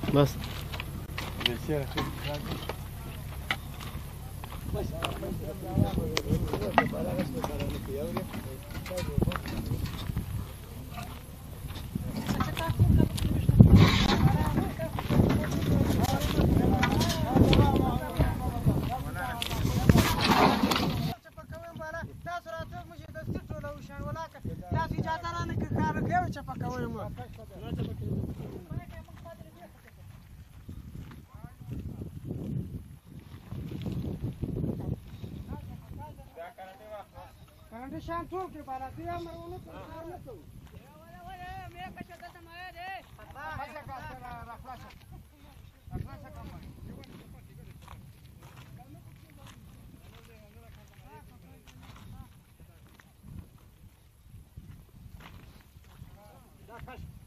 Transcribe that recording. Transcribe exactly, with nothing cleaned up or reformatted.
بس شان ټول کې بالا دې امرونه کار نه کوي ولا ولا مې کښه د سمایا دې راځه کا سره راخلاصه راخلاصه کوم دا کښ